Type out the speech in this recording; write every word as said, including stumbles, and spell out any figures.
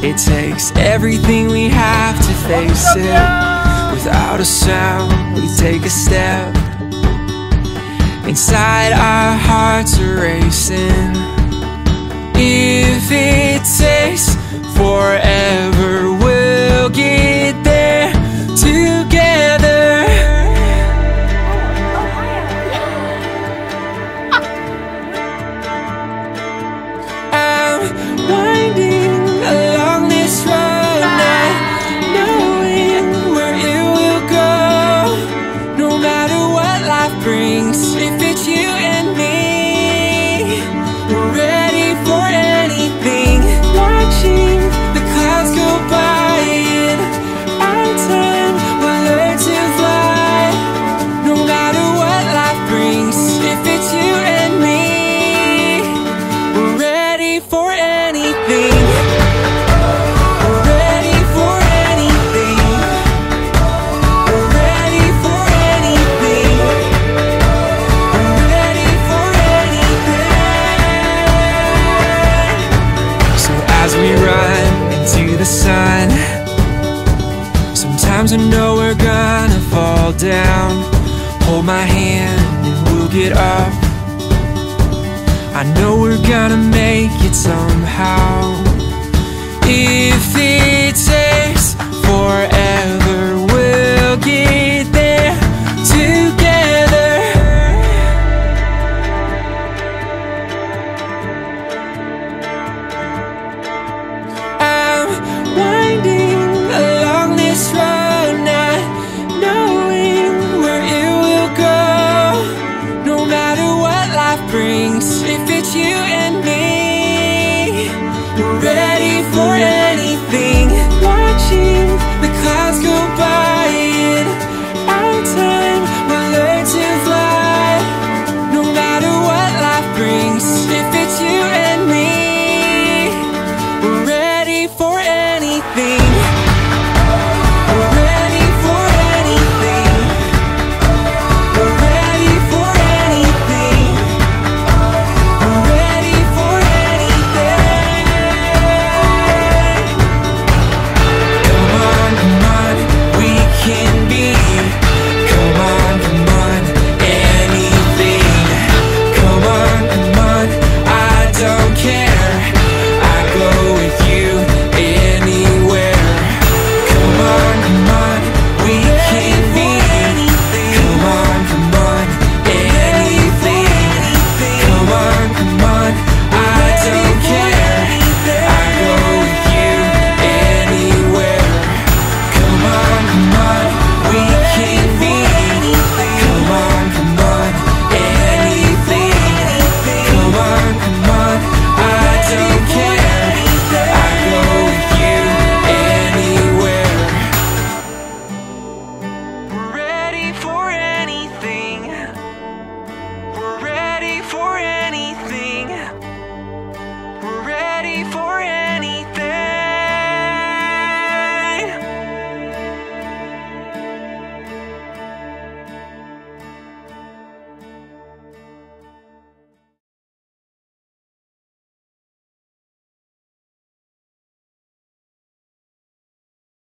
It takes everything we have to face it. Without a sound, we take a step. Inside our hearts are racing. If it takes forever, we'll get there together. I'm winding along this road, not knowing where it will go. No matter what life brings, if it's you and me, we're ready for anything. Watching the clouds go by, in our time we'll learn to fly. No matter what life brings, if it's you and me, we're ready for anything. We're ready for anything. We're ready for anything. We're ready for anything. So as we run into the sun, sometimes I know we're gonna fall down. Hold my hand and we'll get up. I know we're gonna make it somehow. If it takes forever, we'll get there together. I'm winding along this road, not knowing where it will go. No matter what life brings, if it's you and me, we're ready for anything. Watching the clouds go by, in our time we'll learn to fly. No matter what life brings, if it's you and me, we're ready for anything.